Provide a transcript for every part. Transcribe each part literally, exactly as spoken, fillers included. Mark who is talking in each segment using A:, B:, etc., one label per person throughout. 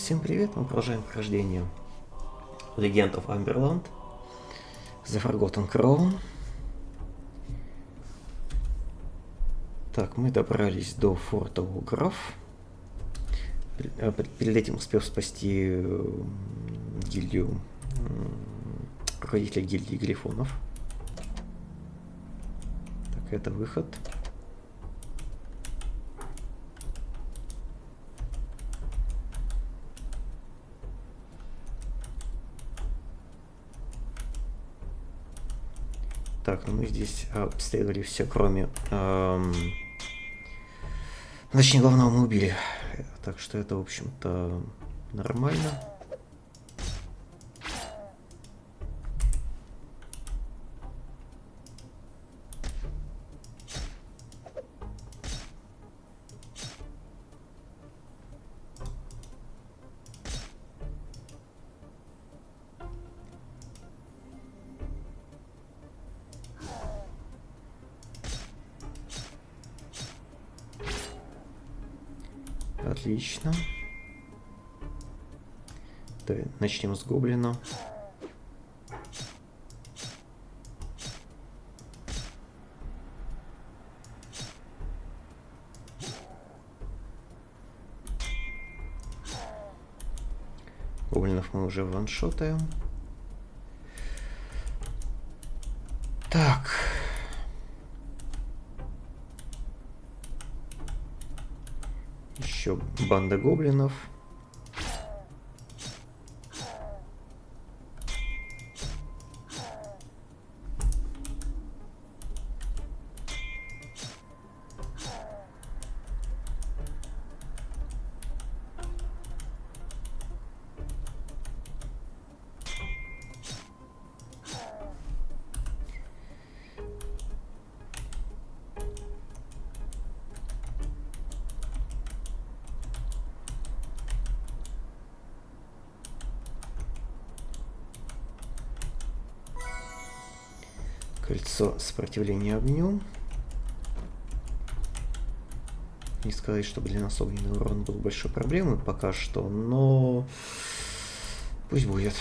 A: Всем привет, мы продолжаем прохождение Legend of Amberland, The Forgotten Crown. Так, мы добрались до форта Угров. Перед этим успел спасти гильдию, руководителя гильдии Грифонов. Так, это выход. Так, ну мы здесь обследовали все, кроме... Эм... Точнее, главного мы убили. Так что это, в общем-то, нормально. Отлично. Да, начнем с гоблина. Гоблинов мы уже ваншотаем. Так. Еще банда гоблинов. Кольцо сопротивления огню. Не сказать, чтобы для нас огненный урон был большой проблемой пока что, но пусть будет.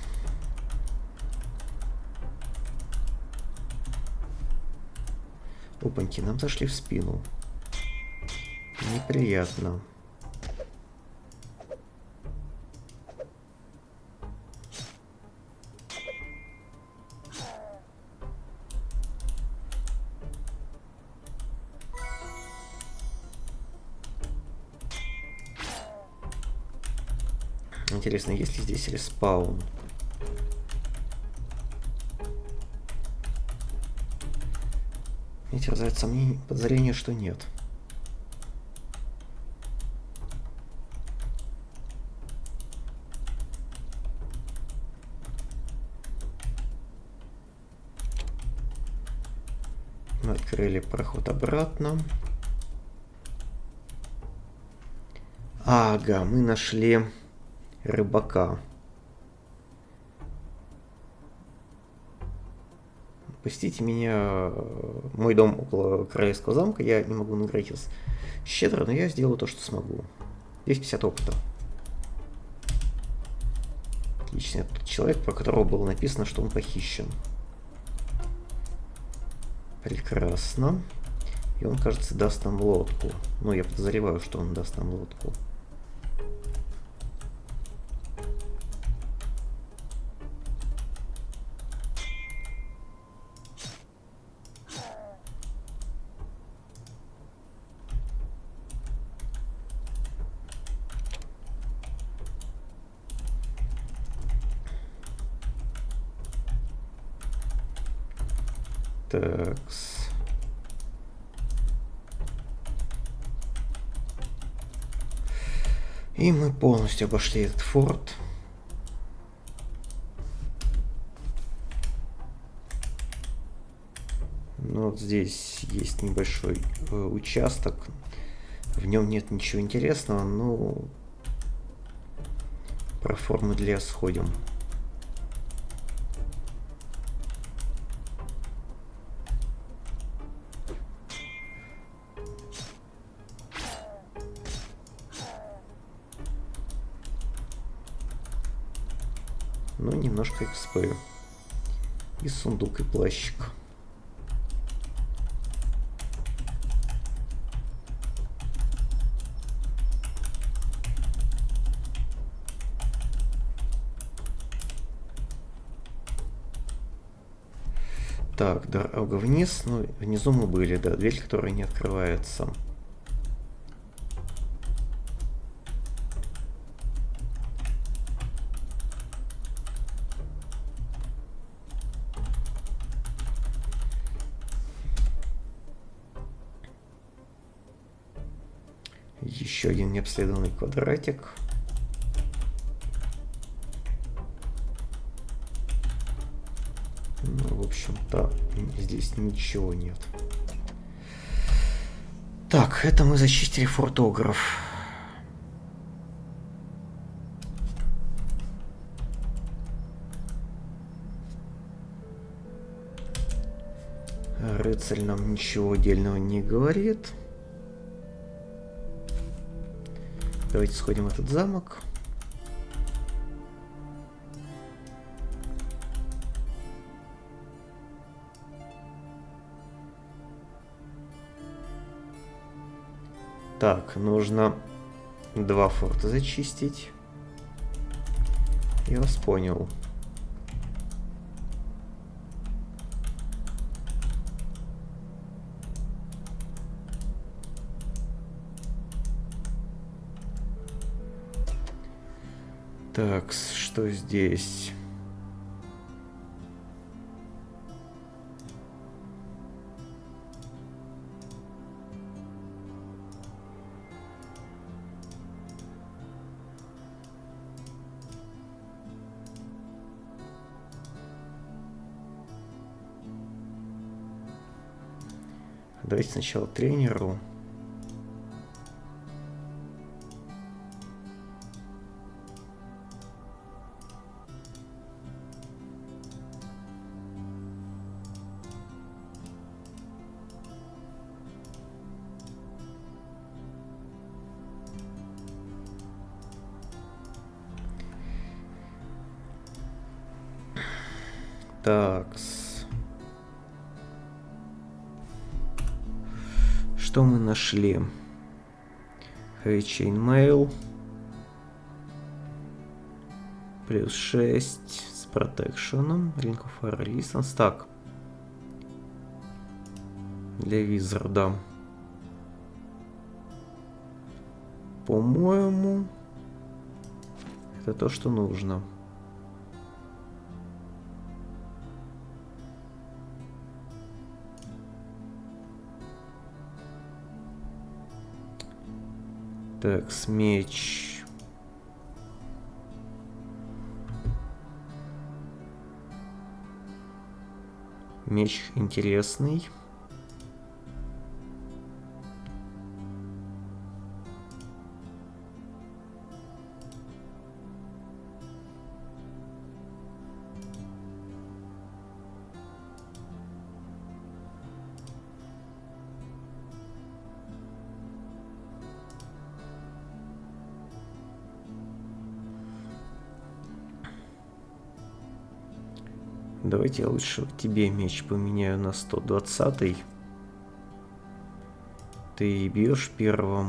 A: Опаньки, нам зашли в спину. Неприятно. Интересно, есть ли здесь респаун? Мне терзает сомнение, подозрение, что нет. Мы открыли проход обратно. Ага, мы нашли рыбака. Пустите меня. Мой дом около Королевского замка. Я не могу наградить щедро, но я сделаю то, что смогу. двести пятьдесят опыта. Отлично. Это тот человек, про которого было написано, что он похищен. Прекрасно. И он, кажется, даст нам лодку. Ну, я подозреваю, что он даст нам лодку. Такс. И мы полностью обошли этот форт. Ну, вот здесь есть небольшой э, участок. В нем нет ничего интересного, но про форму для сходим. но немножко экспы. И сундук, и плащик. Так, дорога вниз. Ну, внизу мы были, да, дверь, которая не открывается. Еще один необследованный квадратик. Ну, в общем-то, здесь ничего нет. Так, это мы зачистили фотограф. Рыцарь нам ничего отдельного не говорит. Давайте сходим в этот замок. Так, нужно два форта зачистить. Я вас понял. Так, что здесь? Давайте сначала тренеру. Так-с. Что мы нашли? Chainmail. Плюс шесть с протекшеном. Ring of Fire Resistance. Так. Для Визарда. По-моему, это то, что нужно. Так, с меч. Меч интересный. Давайте я лучше тебе меч поменяю на сто двадцатый. Ты бьешь первым.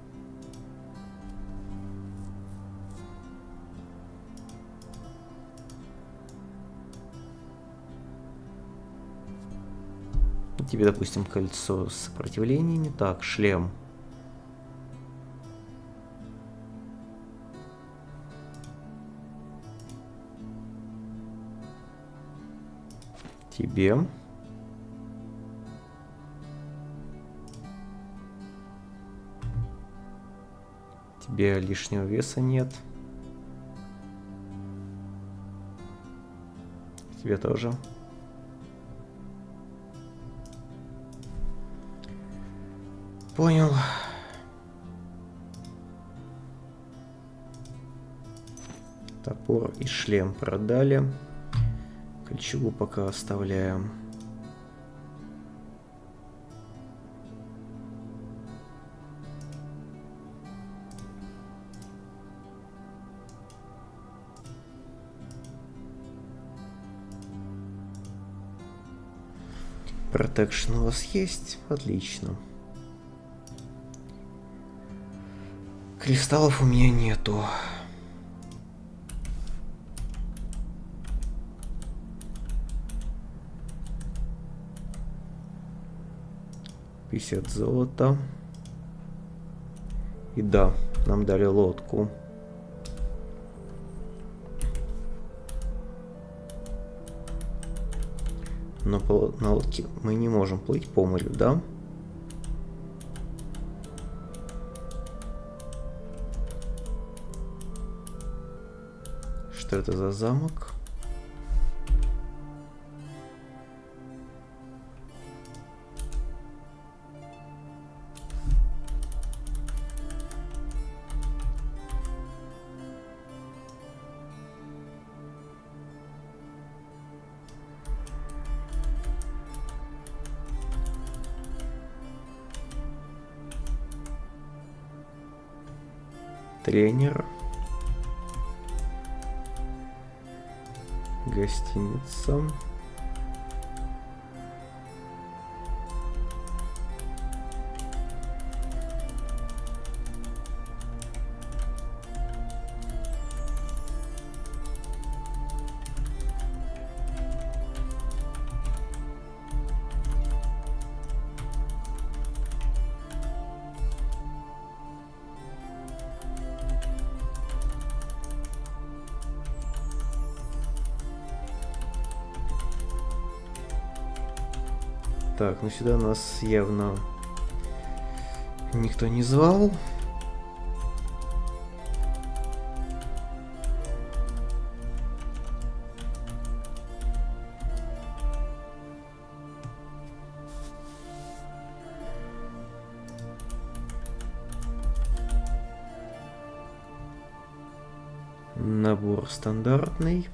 A: Тебе, допустим, кольцо сопротивления не так, шлем. Тебе. Тебе лишнего веса нет. Тебе тоже. Понял. Топор и шлем продали. Кольчугу пока оставляем. Протекшн у вас есть? Отлично. Кристаллов у меня нету. пятьдесят золота. И да, нам дали лодку. Но по, на лодке мы не можем плыть по морю, да? Что это за замок? Тренер. Гостиница. Так, ну сюда нас явно никто не звал. Набор стандартный.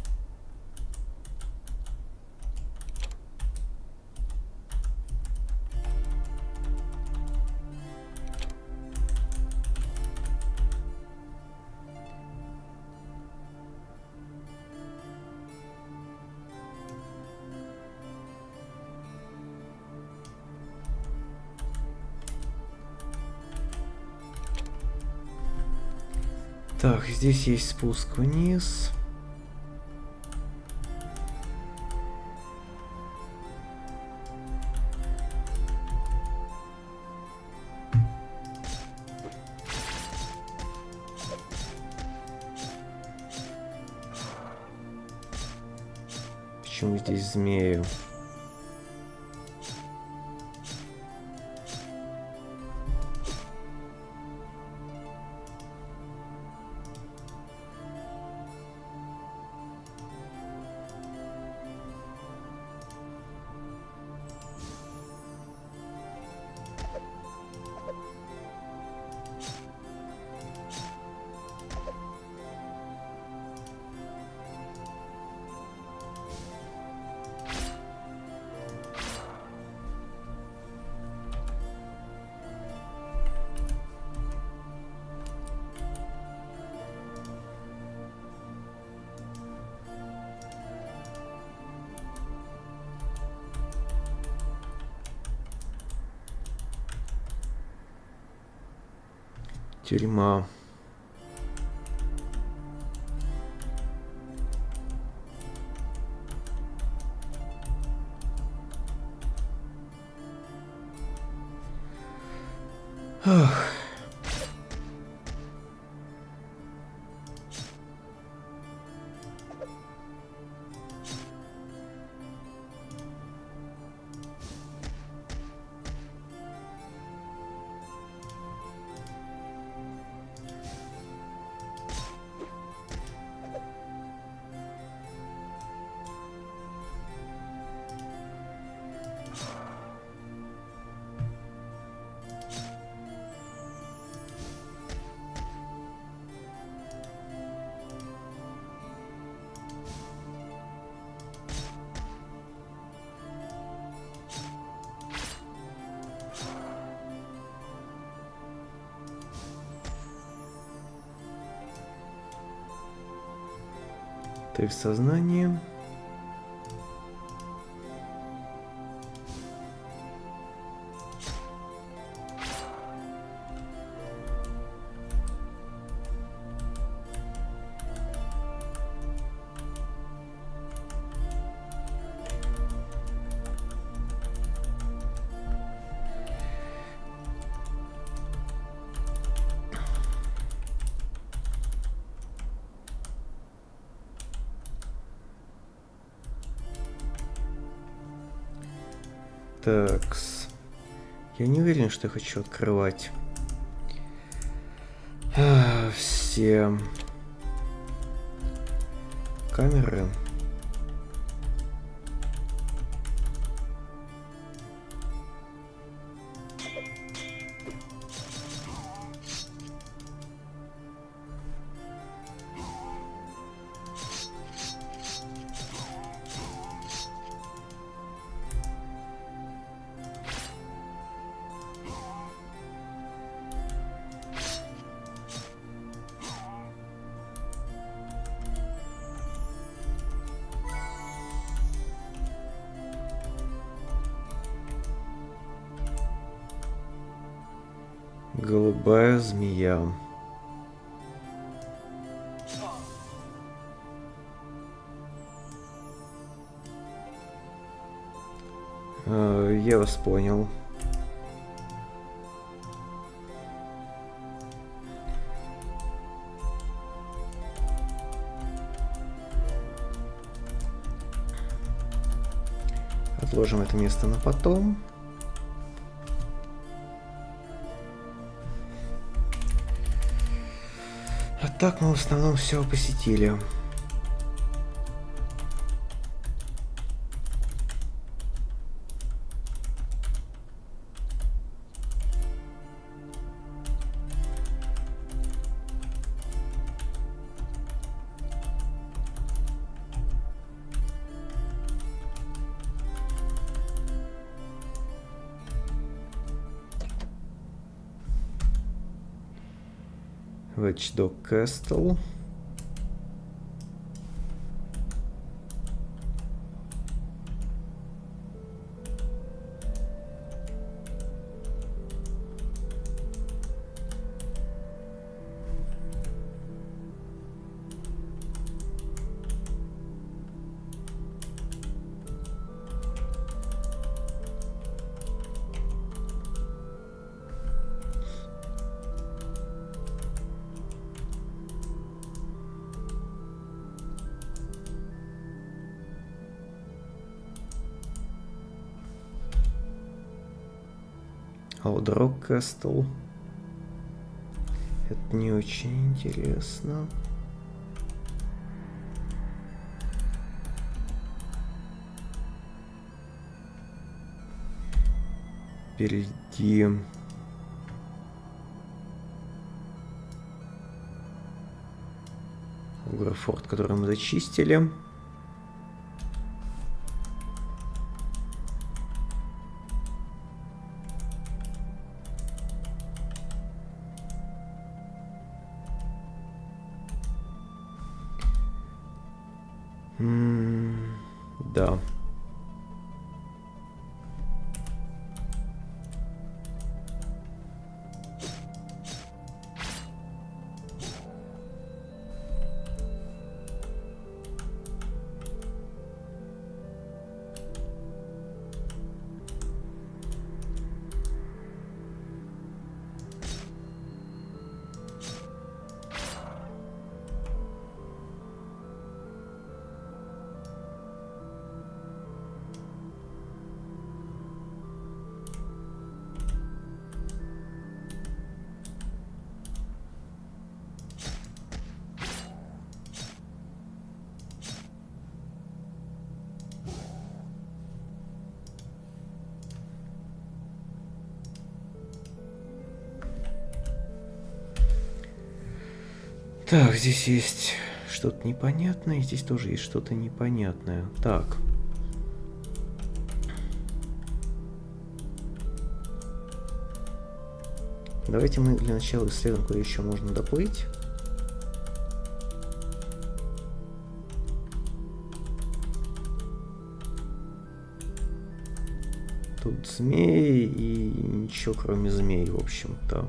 A: Так, здесь есть спуск вниз. Почему здесь змею? Тюрьма. Ах. Ты в сознании. Такс. Я не уверен, что я хочу открывать а, все камеры. Голубая змея. Э, я вас понял. Отложим это место на потом. А так мы в основном все посетили. Watchdog Castle. Outdrop Castle. Это не очень интересно. Впереди Угрофорт, который мы зачистили. М-м, да. Так, здесь есть что-то непонятное, здесь тоже есть что-то непонятное. Так. Давайте мы для начала исследуем, куда еще можно доплыть. Тут змеи и ничего кроме змей, в общем-то.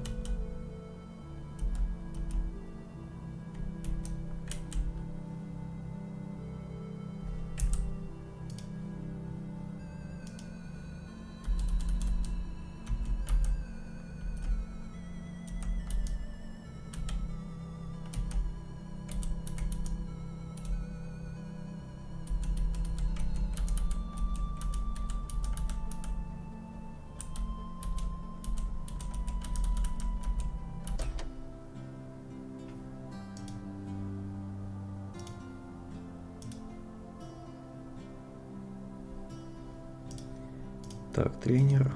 A: Так, тренер.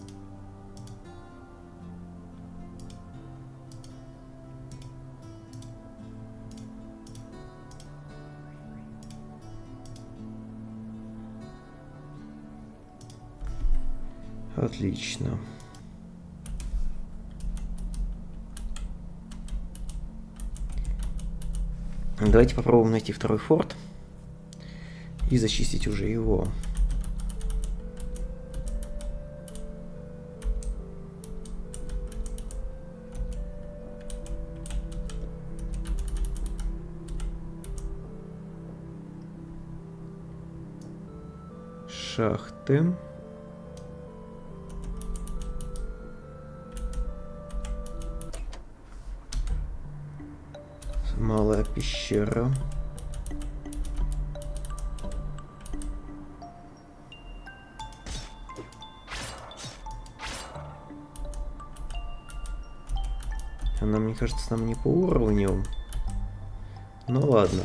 A: Отлично. Давайте попробуем найти второй форт и зачистить уже его. Шахты. Малая пещера. Она, мне кажется, нам не по уровню. Ну ладно.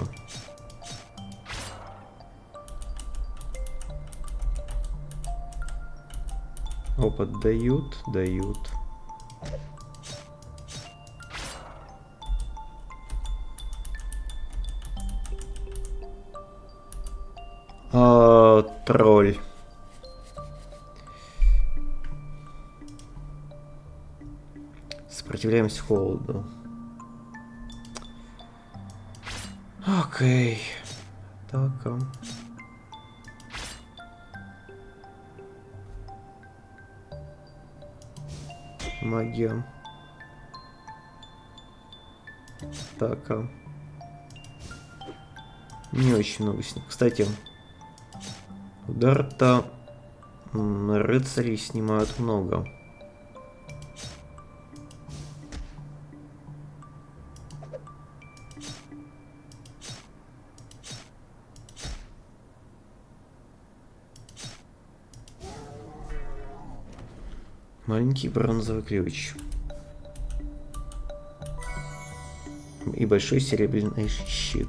A: Опыт дают, дают. А, тролль. Сопротивляемся холоду. Окей. Так. Магия. Так. Не очень много снег. Кстати, удар-то рыцарей снимают много. Маленький бронзовый ключ. И большой серебряный щит.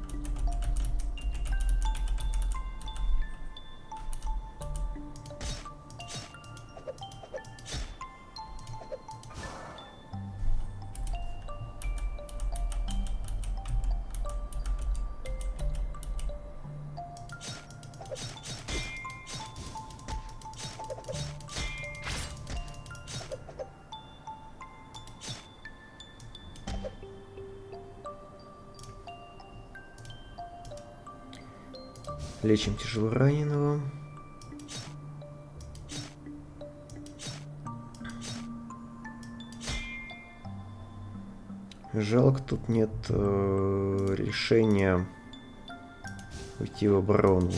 A: Лечим тяжело раненого. Жалко, тут нет э, решения уйти в оборону.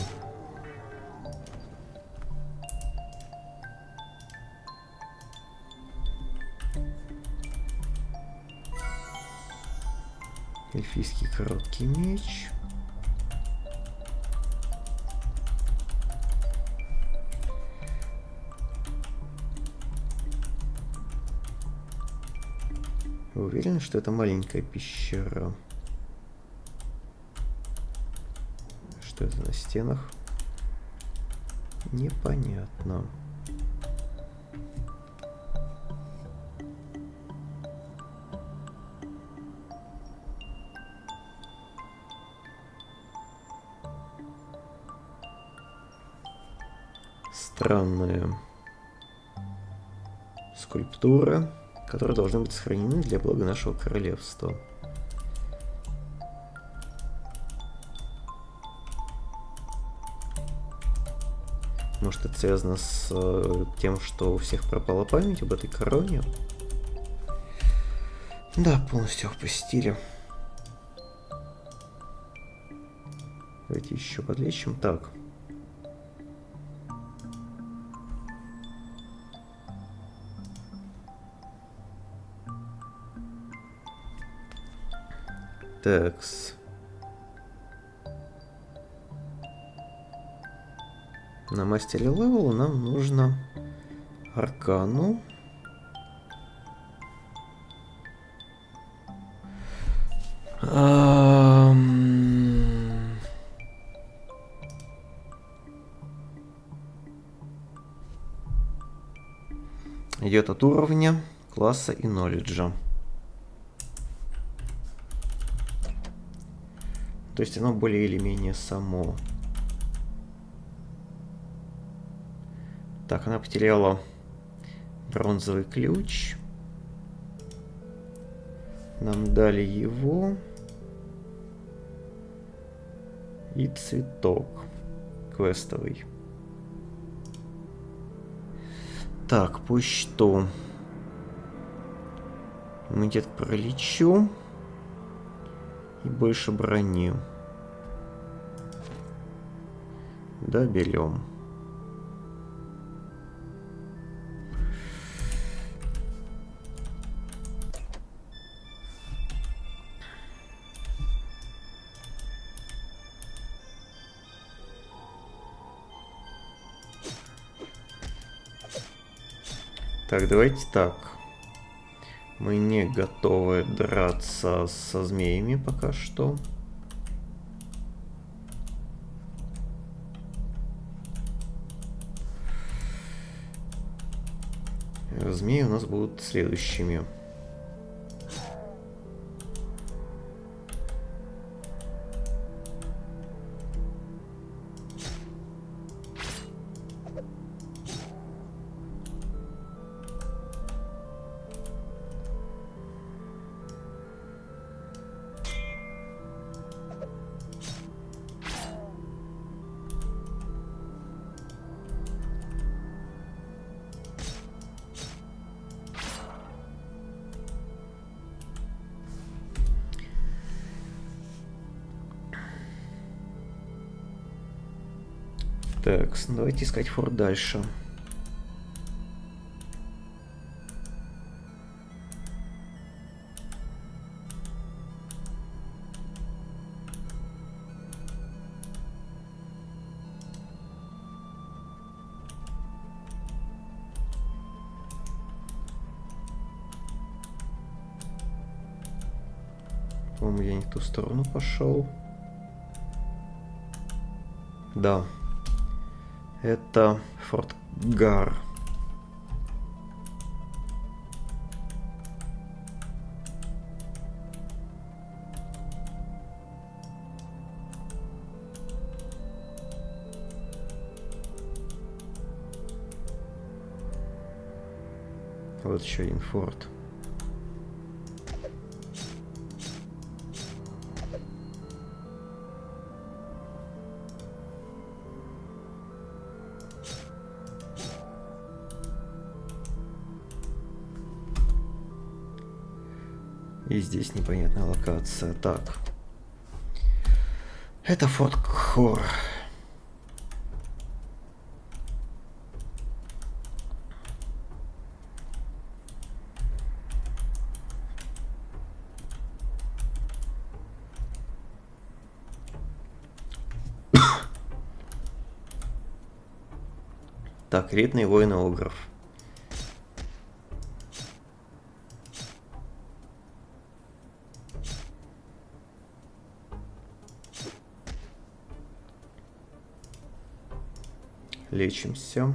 A: Эльфийский короткий меч. Вы уверены, что это маленькая пещера? Что это на стенах? Непонятно. Странная скульптура, которые должны быть сохранены для блага нашего королевства. Может, это связано с э, тем, что у всех пропала память об этой короне? Да, полностью опустили. Давайте еще подлечим. Так. Такс. На мастере левелу нам нужно аркану. идет от уровня, класса и knowledge. То есть оно более или менее само. Так, она потеряла бронзовый ключ. Нам дали его. И цветок квестовый. Так, пусть что. Иммунитет к параличу. И больше брони. Да, берем. Так, давайте так. Мы не готовы драться со змеями пока что. Змеи у нас будут следующими. Так, давайте искать форт дальше. По-моему, я не в ту сторону пошел. Да. Это Форт Гар. Вот еще один форт. И здесь непонятная локация. Так. Это Форт Кхор. Так, редный воин Огров. Лечимся.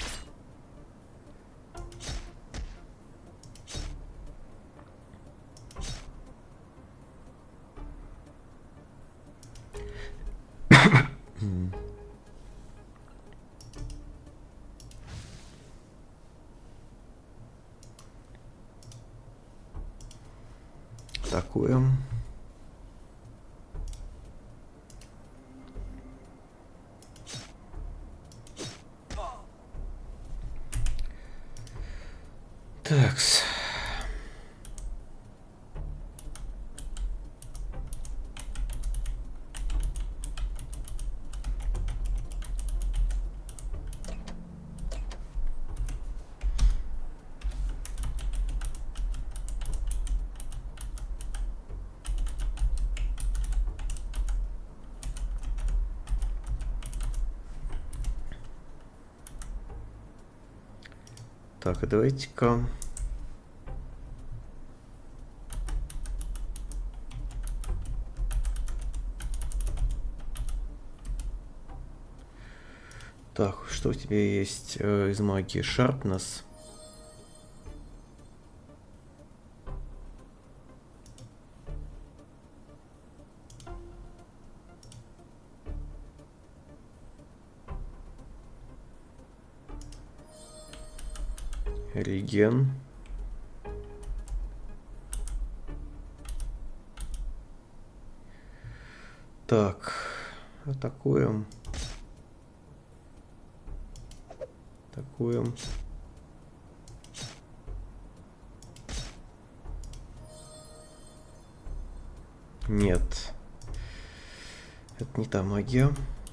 A: Атакуем. Такс. Так, а давайте-ка... Так, что у тебя есть э, из магии? Sharpness. Реген. Так, атакуем. Атакуем. Нет. Это не та магия.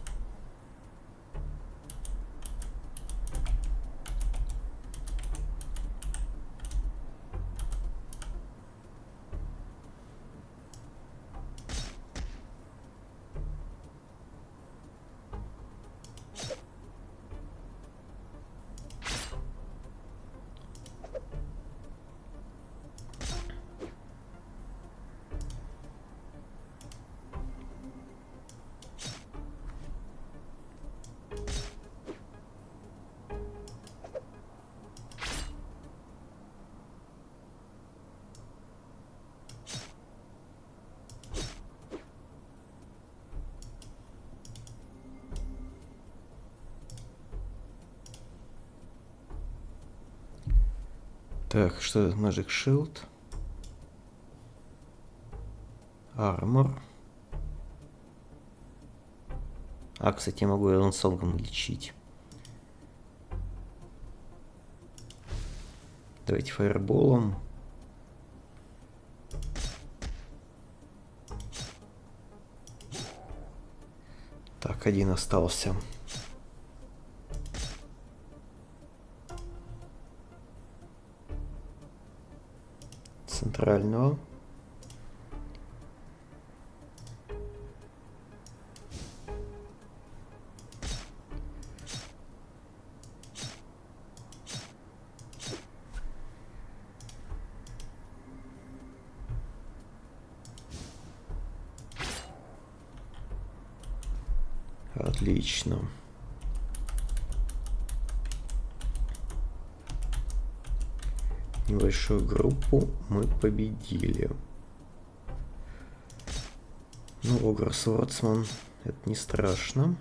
A: Так, что это? Magic Shield. Armor. А, кстати, я могу Элансонгом лечить. Давайте фаерболом. Так, один остался. Центрального. Отлично. Небольшую группу мы победили. Ну, Огр Свортсман, это не страшно.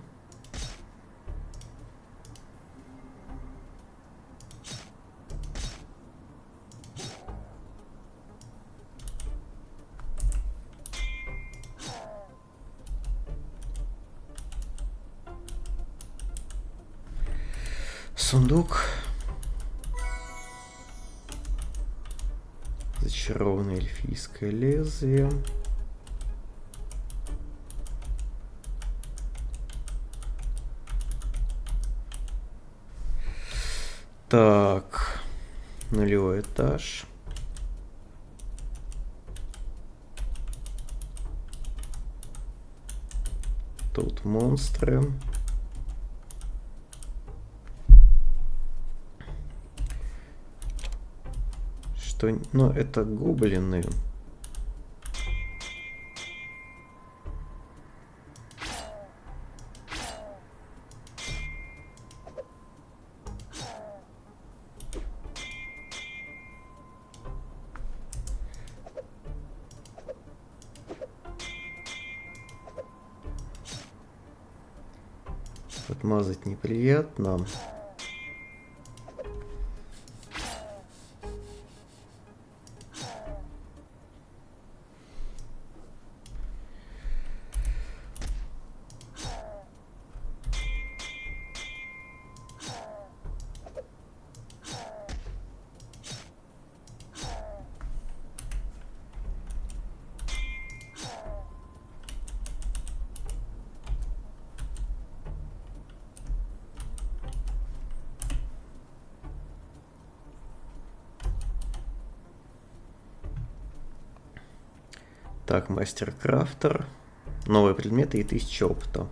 A: Сундук. Зачарованное эльфийское лезвие. Так, нулевой этаж. Тут монстры. Что, ну, это гоблины. Отмазать неприятно. Так, мастер-крафтер. Новые предметы и тысяча опыта.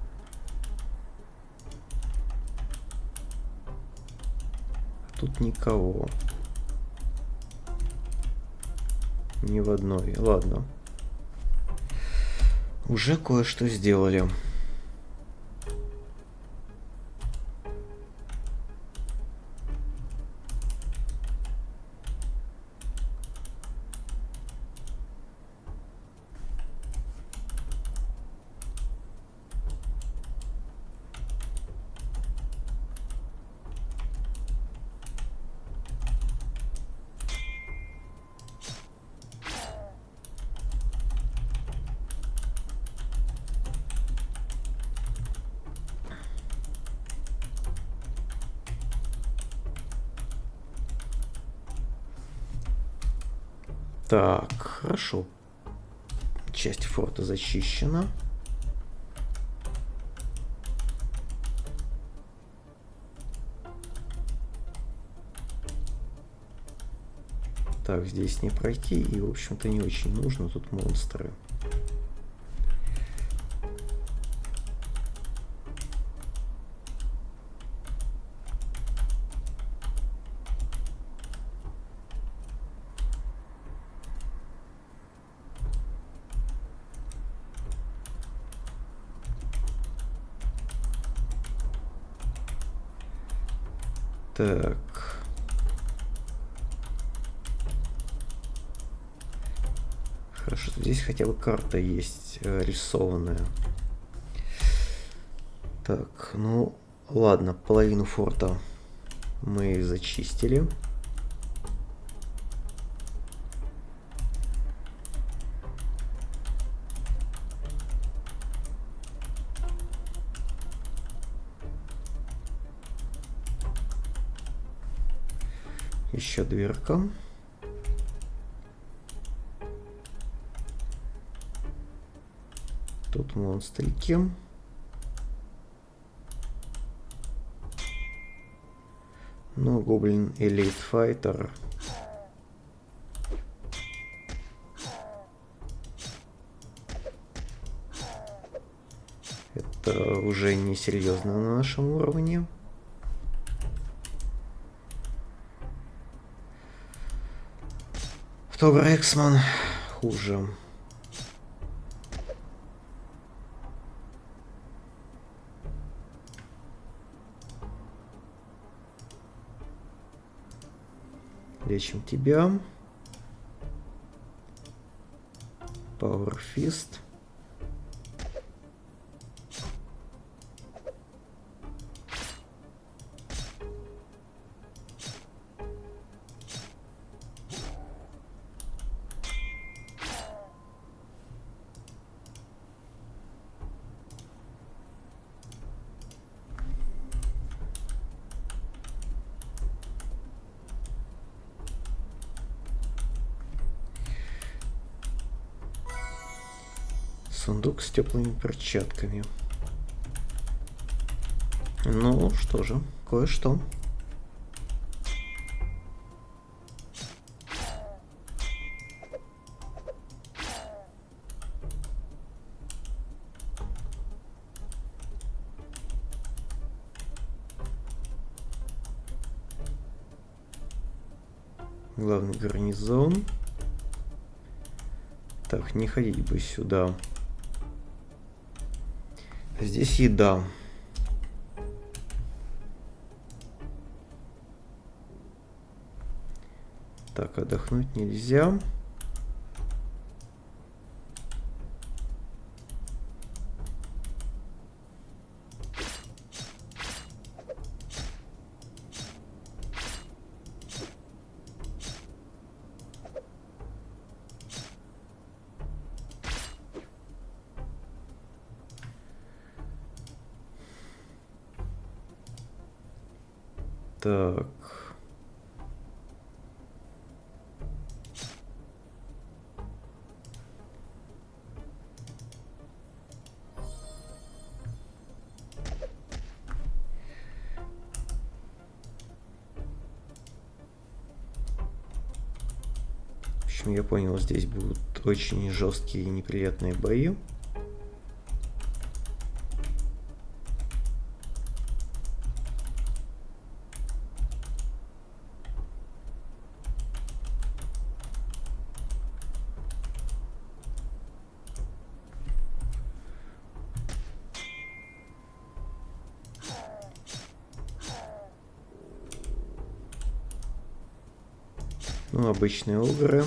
A: Тут никого. Ни в одной. Ладно. Уже кое-что сделали. Так, хорошо. Часть форта зачищена. Так, здесь не пройти, и, в общем-то, не очень нужно, тут монстры. Так. Хорошо, здесь хотя бы карта есть э, рисованная. Так, ну ладно, половину форта мы зачистили. Еще дверка. Тут монстрики. Ну, гоблин элит файтер. Это уже не серьезно на нашем уровне. Тобр Эксман хуже. Лечим тебя. Power Fist. Сундук с теплыми перчатками. Ну что же, кое-что. Главный гарнизон. Так, не ходить бы сюда. Здесь еда. Так, отдохнуть нельзя. Так. В общем, я понял, здесь будут очень жесткие и неприятные бои. Ну, обычные огры.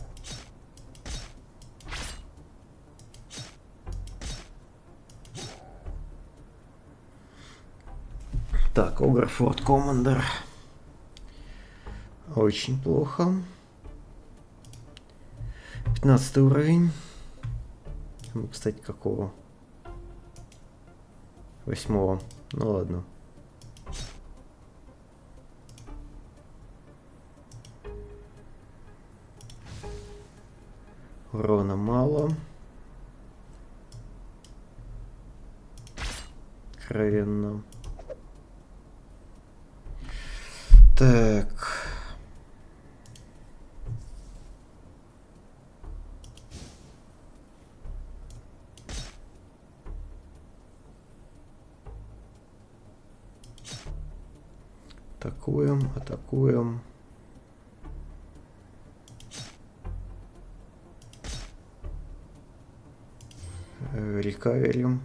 A: Так, огр Форт Командер. Очень плохо. пятнадцатый уровень. Ну, кстати, какого? Восьмого. Ну ладно. Урона мало. Откровенно. Так. Атакуем, атакуем. Рекаверим.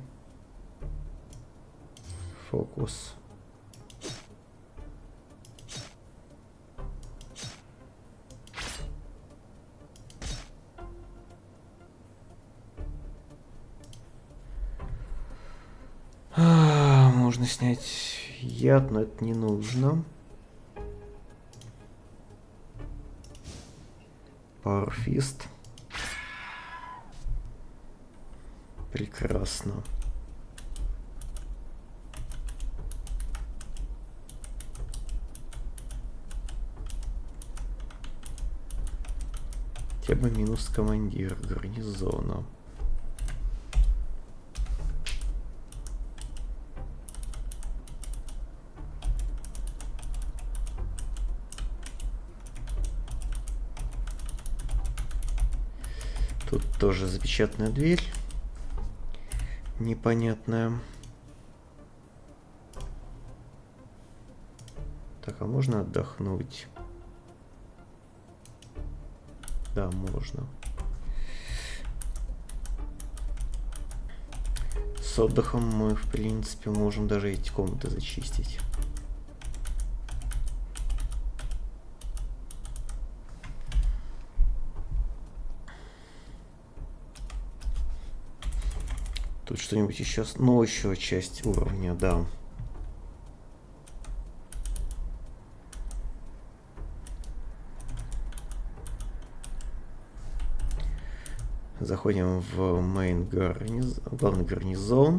A: Фокус. А, можно снять яд, но это не нужно. Power Fist. Прекрасно. Тема минус командир гарнизона. Тут тоже запечатанная дверь. Непонятная. Так, а можно отдохнуть? Да, можно. С отдыхом мы, в принципе, можем даже эти комнаты зачистить. Тут что-нибудь еще... Ну, еще часть уровня, да. Заходим в main гарниз... главный гарнизон.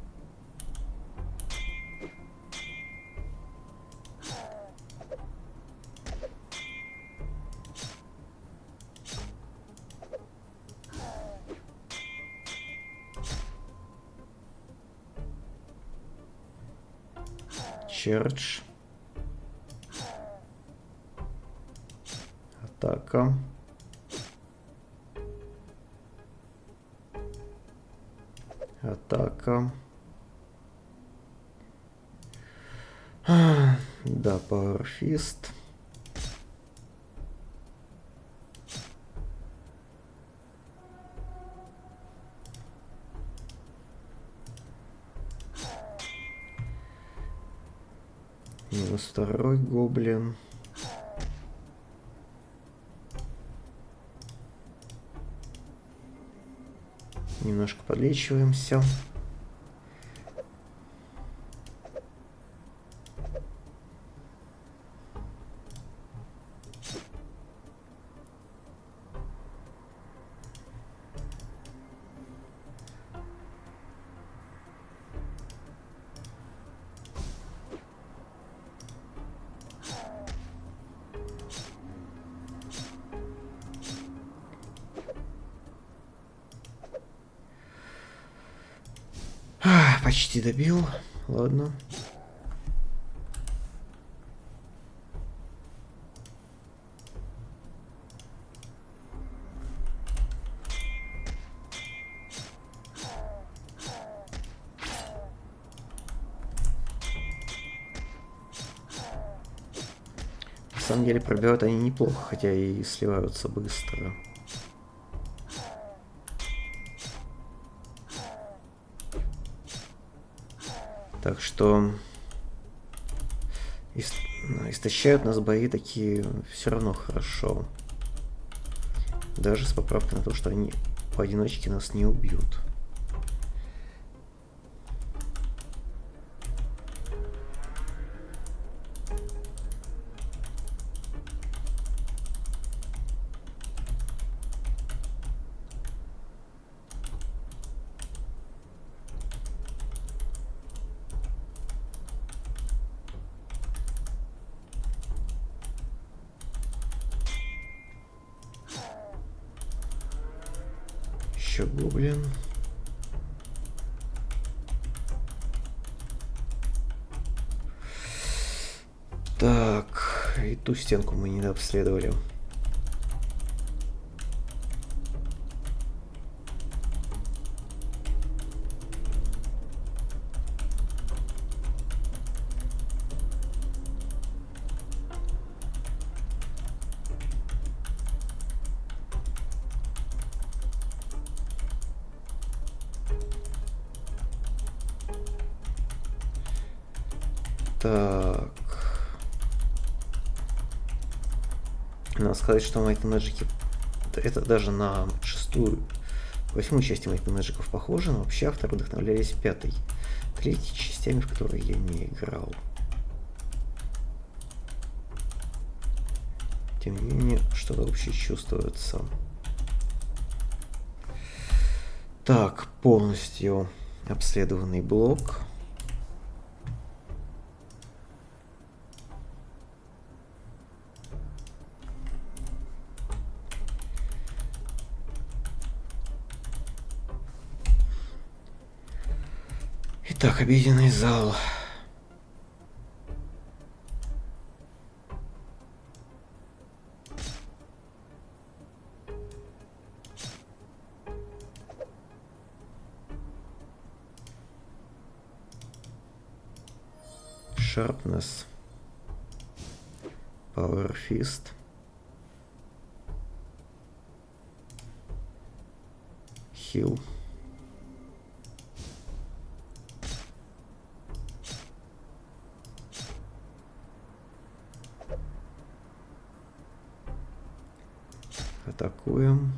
A: Черч. Атака. Атака. А, да, Power Fist. Минус второй гоблин. Немножко подлечиваемся. Почти добил. Ладно. На самом деле пробивают они неплохо, хотя и сливаются быстро. Так что истощают нас бои такие все равно хорошо. Даже с поправкой на то, что они поодиночке нас не убьют. еще гоблин. Так, и ту стенку мы не обследовали. Так. Надо сказать, что Might and Magic это даже на шестую, восьмую часть Might and Magic похоже, но вообще авторы вдохновлялись пятой, третьей частями, в которые я не играл. Тем не менее, что-то вообще чувствуется. Так, полностью обследованный блок. Итак, обеденный зал. Sharpness. Power Fist. Heal. Атакуем.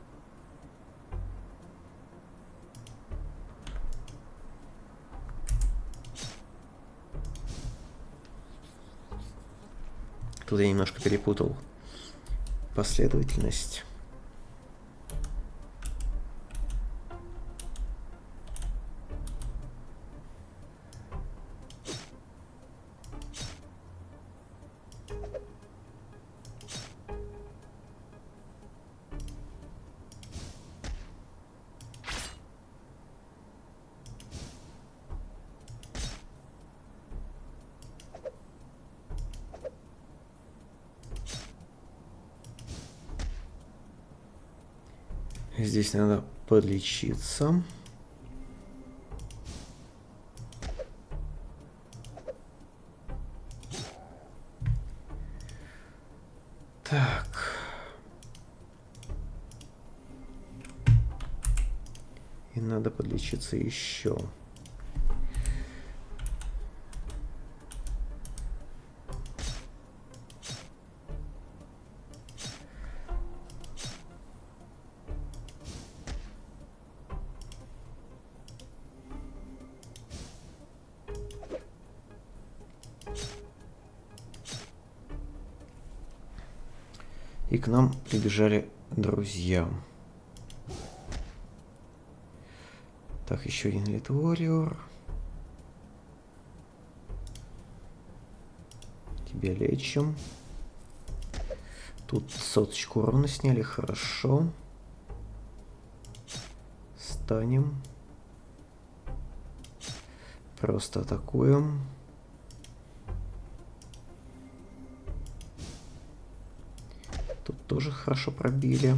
A: Тут я немножко перепутал последовательность. Здесь надо подлечиться. Так. И надо подлечиться еще. И к нам прибежали друзья. Так, еще один Elite Warrior. Тебя лечим. Тут соточку урона сняли, хорошо. Станем. Просто атакуем. Тут тоже хорошо пробили.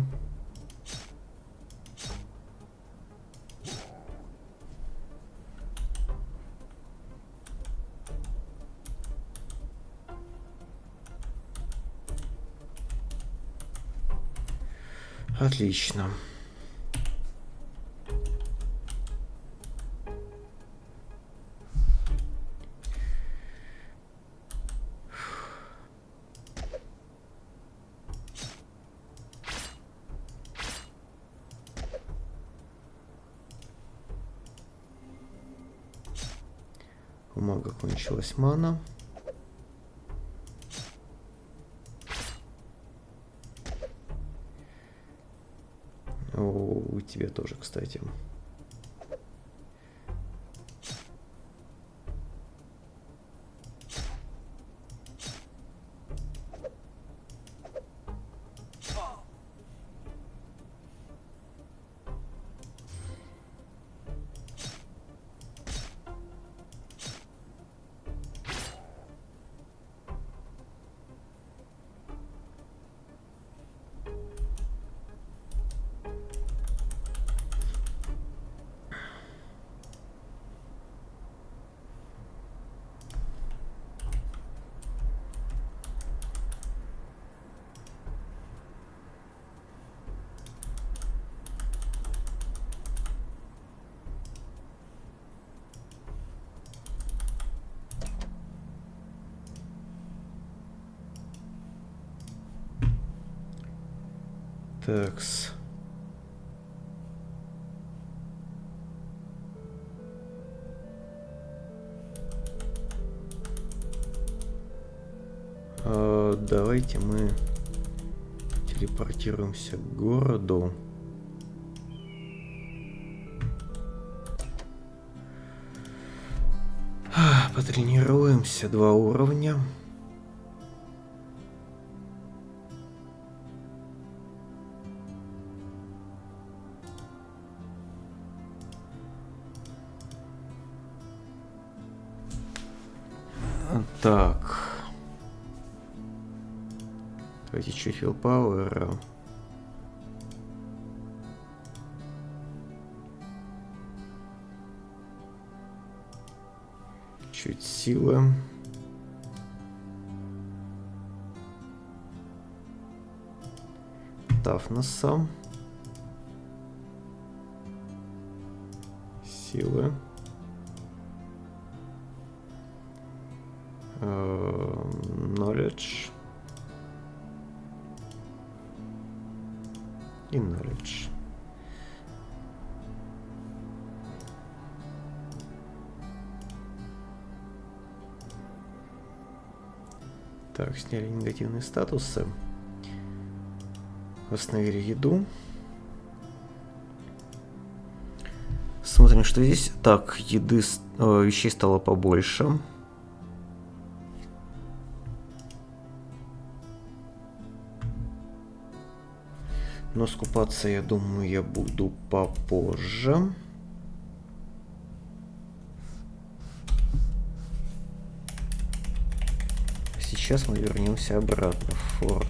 A: Отлично. У мага кончилась мана. О, у тебя тоже, кстати. Такс. А, давайте мы телепортируемся к городу. Потренируемся, два уровня. Так. Давайте чуть филпауэра. Чуть силы. Тафнеса. Силы. Knowledge. И knowledge. Так, сняли негативные статусы. Восстановили еду. Смотрим, что здесь. Так, еды, э, вещей стало побольше. Но скупаться, я думаю, я буду попозже. Сейчас мы вернемся обратно в форт.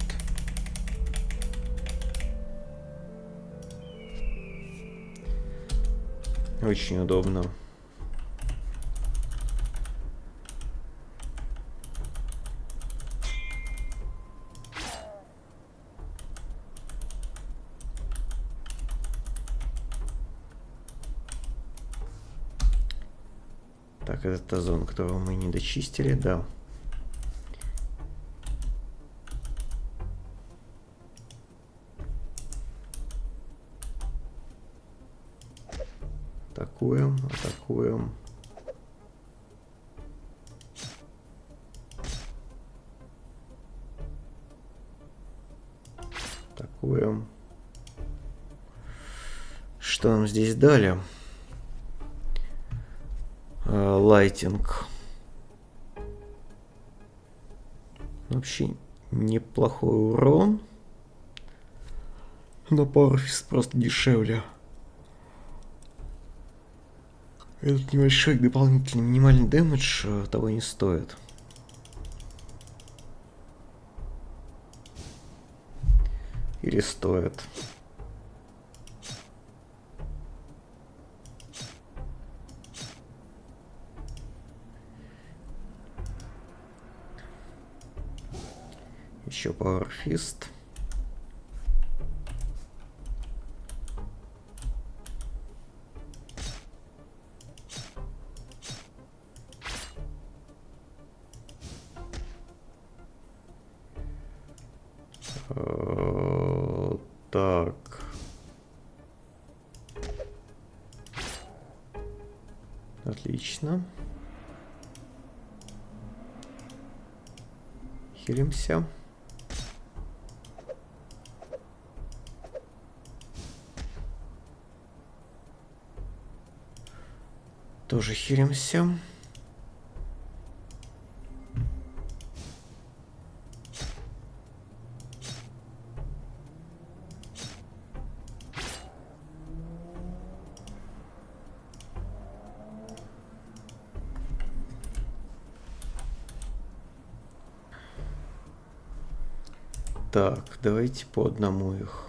A: Очень удобно. Так, это та зона, которую мы не дочистили, да. Атакуем, атакуем. Атакуем. Что нам здесь дали? Лайтинг. Вообще неплохой урон. Но Powerfist просто дешевле. Этот небольшой дополнительный минимальный дэмэдж того не стоит. Или стоит. Еще Powerfist. Так. Отлично. Хилимся. Тоже хилимся. Так, давайте по одному их.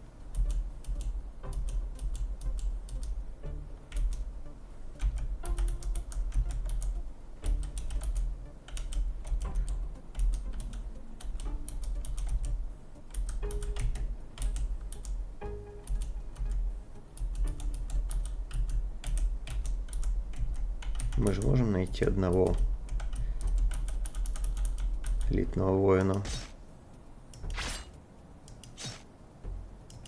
A: Мы же можем найти одного элитного воина.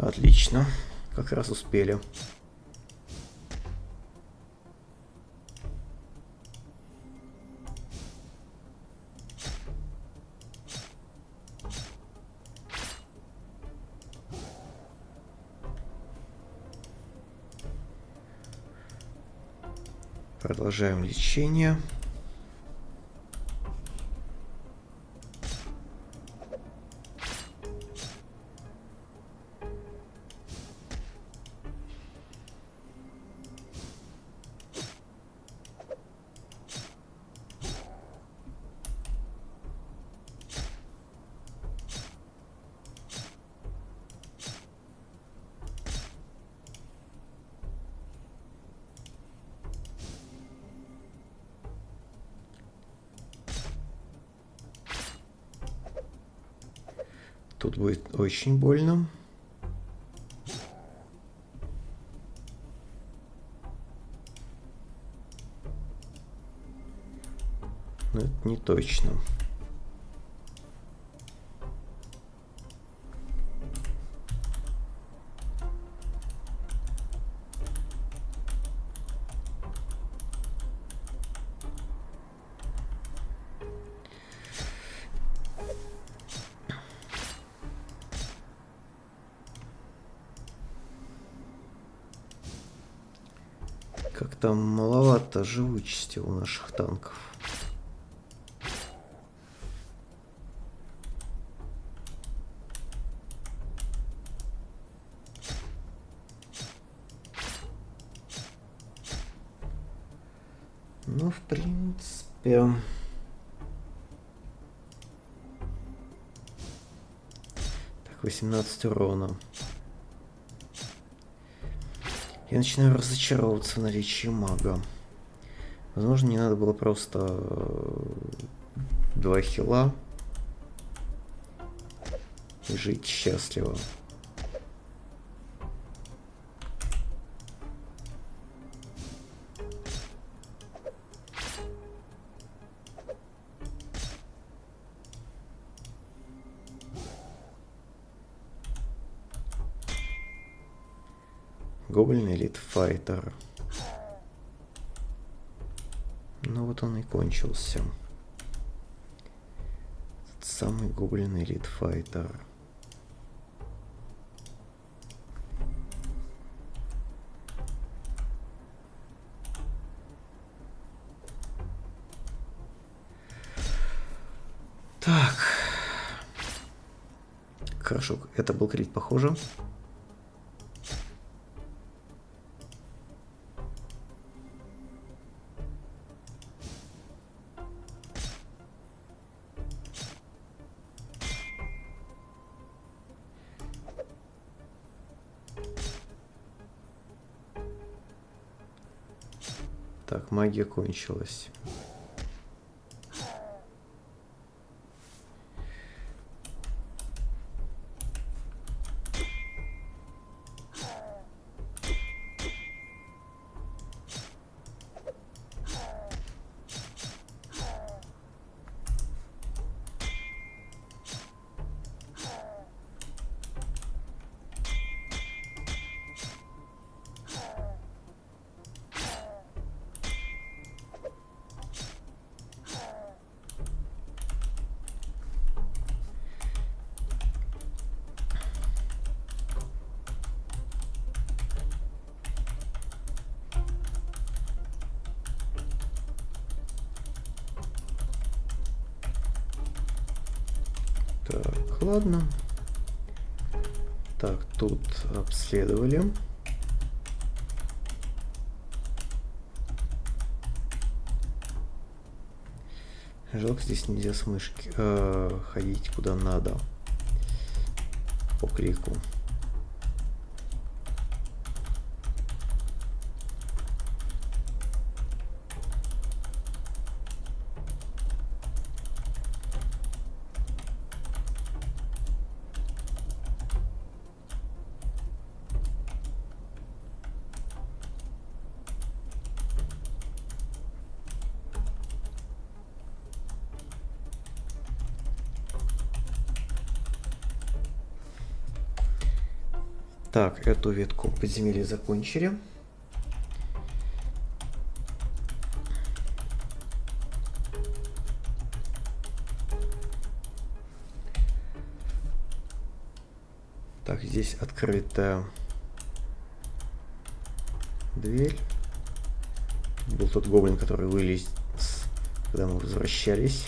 A: Отлично. Как раз успели. Продолжаем лечение. Тут будет очень больно. Но это не точно. Как-то маловато живучести у наших танков. Ну, в принципе... Так, восемнадцать урона. Я начинаю разочаровываться в наличии мага. Возможно, не надо было просто два хила и жить счастливо. Гоблин Элит Файтер. Ну вот он и кончился. Этот самый Гоблин Элит Файтер. Так. Хорошо, это был крит, похоже. Так, магия кончилась. Так, ладно. Так, тут обследовали. Жалко, здесь нельзя с мышки э, ходить куда надо по крику. Так, эту ветку подземелья закончили. Так, здесь открытая дверь. Был тот гоблин, который вылез, когда мы возвращались.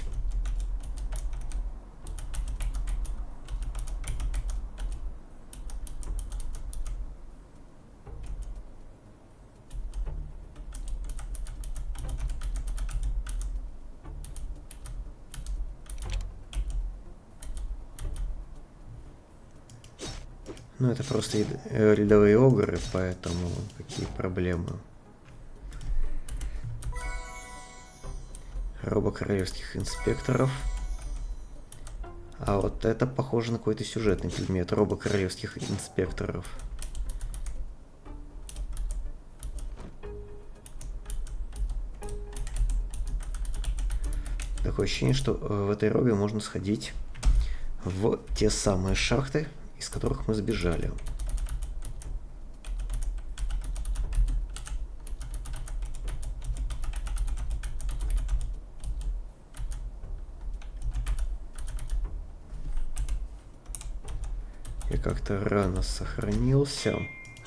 A: Ну, это просто рядовые огры, поэтому какие проблемы. Роба королевских инспекторов. А вот это похоже на какой-то сюжетный предмет. Роба королевских инспекторов. Такое ощущение, что в этой робе можно сходить в те самые шахты, из которых мы сбежали. Я как-то рано сохранился.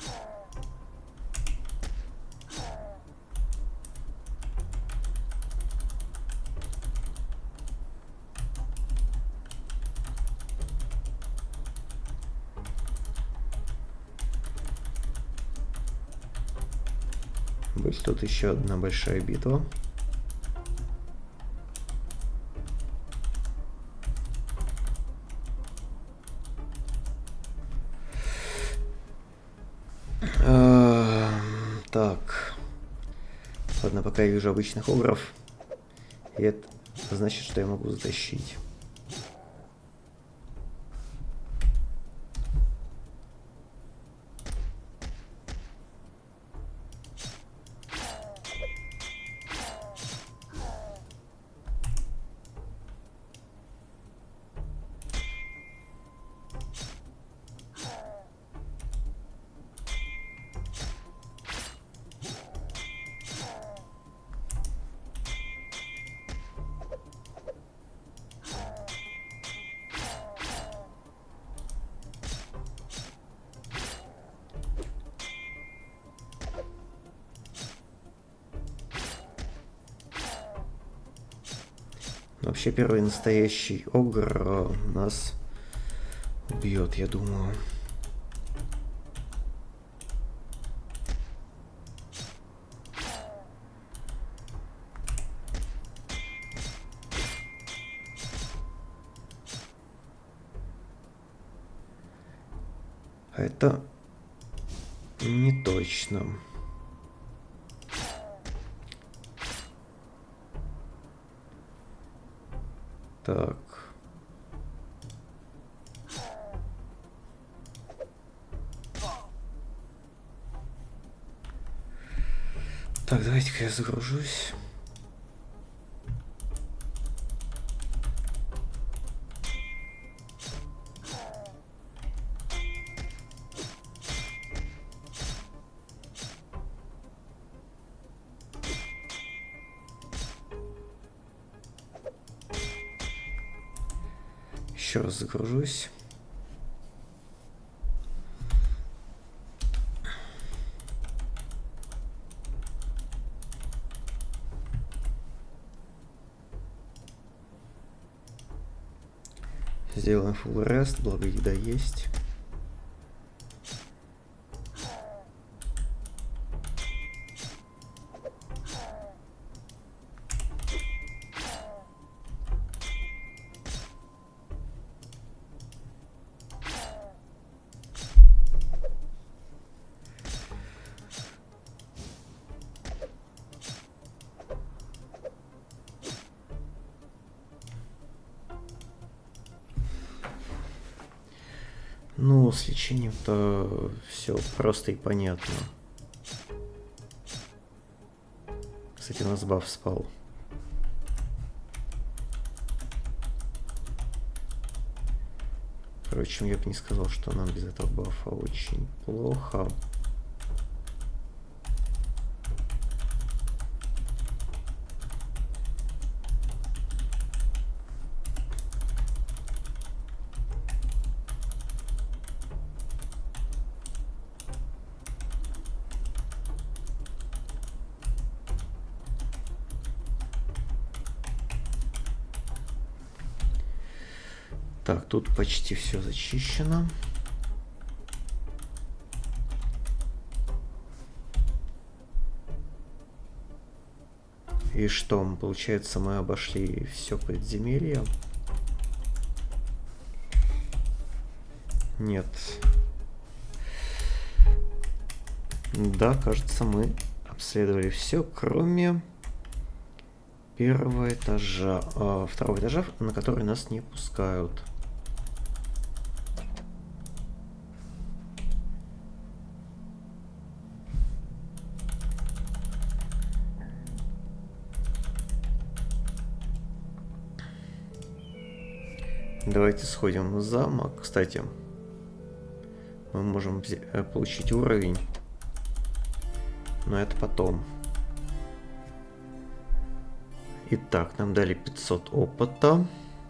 A: Будет тут еще одна большая битва. Так. Ладно, пока я вижу обычных огров. И это значит, что я могу затащить. Вообще первый настоящий огр нас убьет, я думаю. А это не точно. Так. Так, давайте-ка я загружусь. Еще раз загружусь. Сделаем full rest, благо еда есть. Ну, с лечением-то все просто и понятно. Кстати, у нас баф спал. Впрочем, я бы не сказал, что нам без этого бафа очень плохо. Так, тут почти все зачищено. И что, получается, мы обошли все подземелье? Нет. Да, кажется, мы обследовали все, кроме первого этажа, а, второго этажа, на который нас не пускают. Давайте сходим в замок. Кстати, мы можем получить уровень, но это потом. Итак, нам дали пятьсот опыта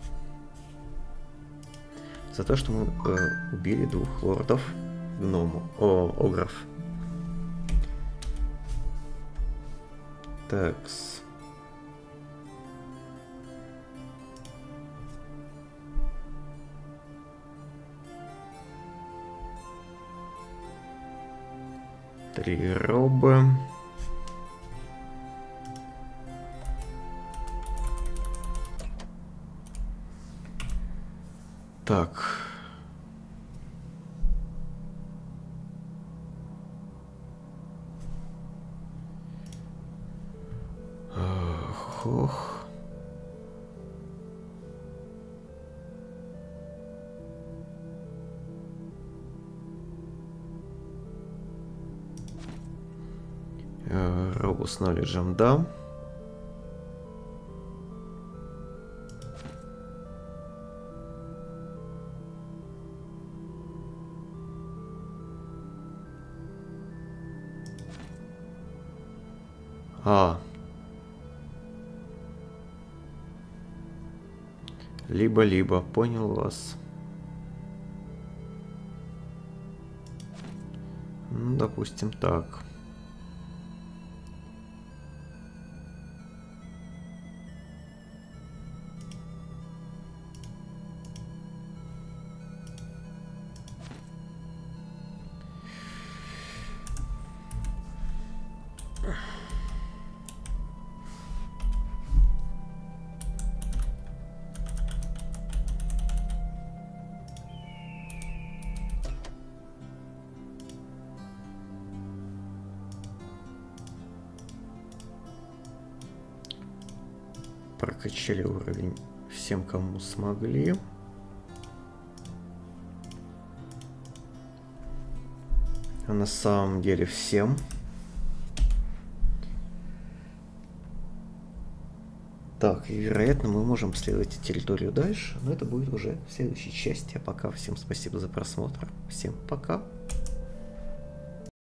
A: за то, что мы э, убили двух лордов гному, о, огров. Такс. Три робы. Так. Ох, ох. Робу с knowledge, да. А. Либо-либо, понял вас. Ну, допустим, так. Прокачали уровень всем, кому смогли. А на самом деле всем. Так, и вероятно мы можем следовать территорию дальше, но это будет уже в следующей части. А пока всем спасибо за просмотр. Всем пока.